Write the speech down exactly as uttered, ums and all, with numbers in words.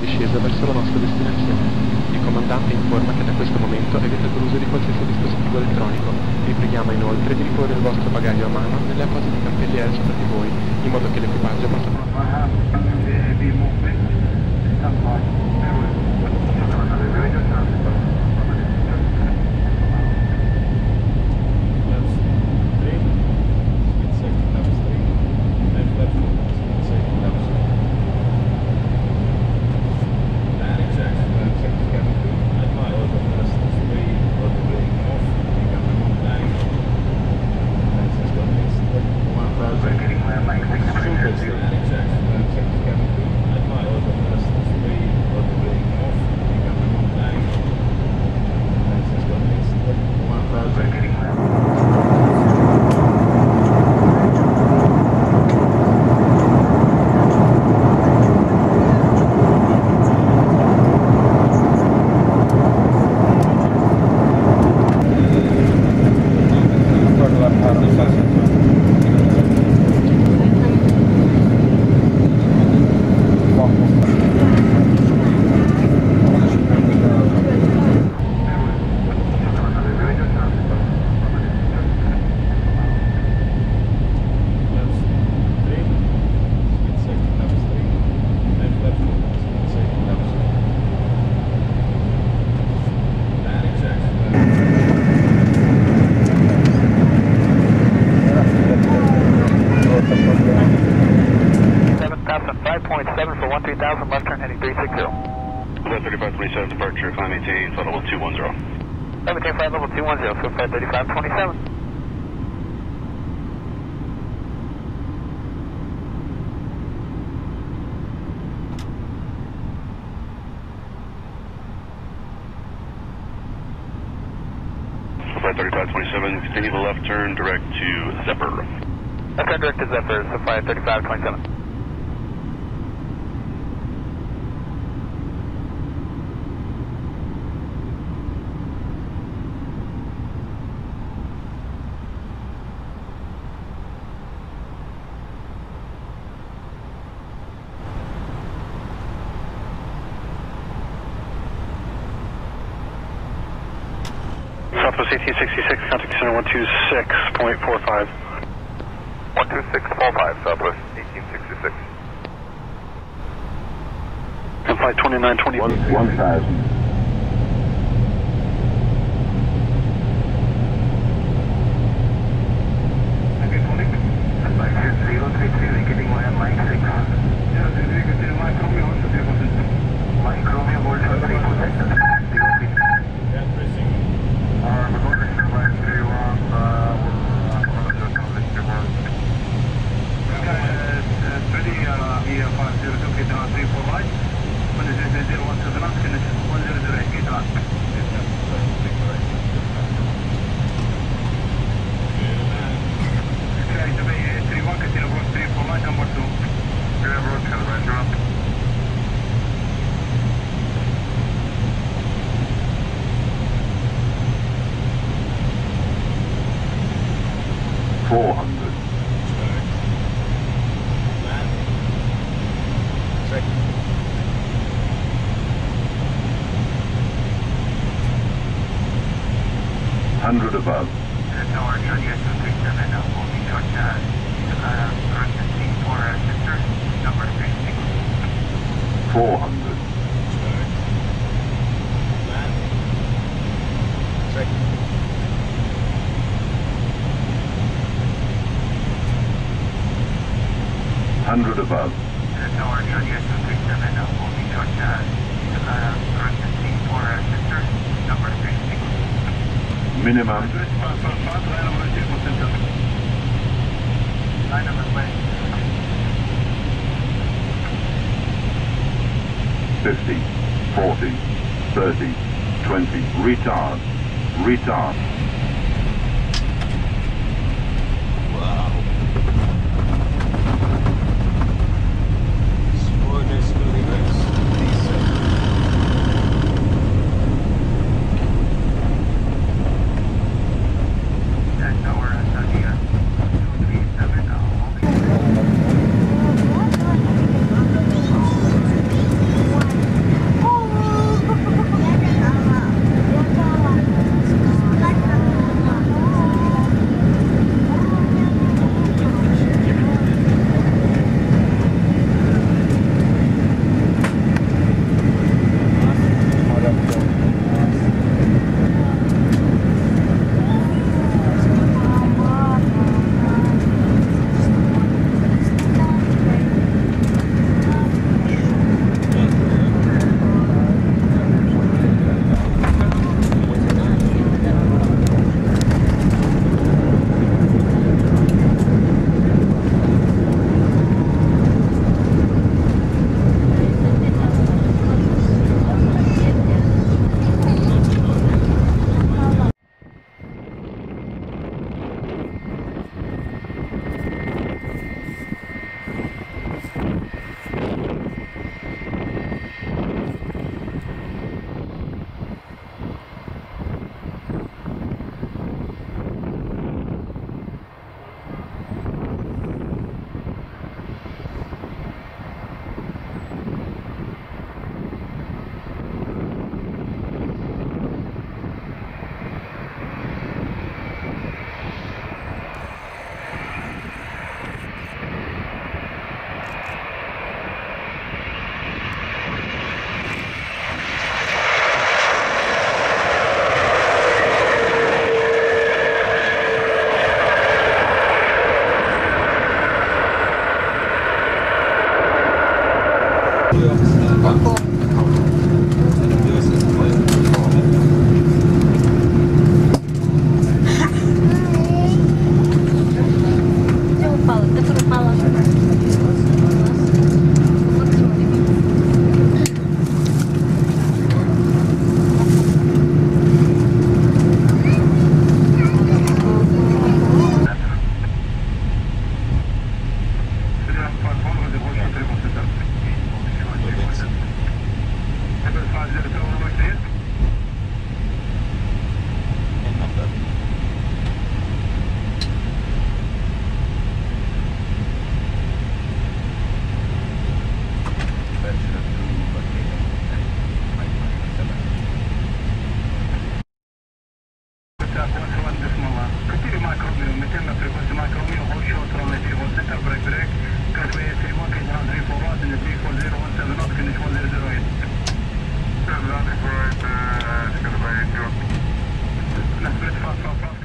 discesa verso la nostra destinazione. Il comandante informa che da questo momento è vietato l'uso di qualsiasi dispositivo elettronico. Vi preghiamo inoltre di riporre il vostro bagaglio a mano nelle apposite cartelliere sopra di voi, in modo che l'equipaggio possa... five point seven for one three thousand, left turn heading three six zero. thirty-five twenty-seven, departure, climb maintain, flight level two one zero. Climb maintain, flight level two one zero, so flight thirty-five twenty-seven. Flight thirty-five twenty-seven, continue the left turn direct to Zephyr. Left turn direct to Zephyr, so flight thirty-five twenty-seven. Southwest eighteen sixty-six, contact center one two six point four five. one two six point four five, Southwest eighteen sixty-six. And flight twenty-nine twenty. one thousand. four hundred. Hundred above. Four hundred. Hundred above. Minimum. Fifty, forty, thirty, twenty. Retard. Retard. Где упала? Которая упала. четыре макромил, метельно прикоси макромил, общего стороны тревод центр, брейк брейк, Касвей тревод, Кайдан три four one, and three four zero one seven, not finish one zero zero eight. Kaidan three four eight, Kaidan eight, Let's split fast, fast, fast.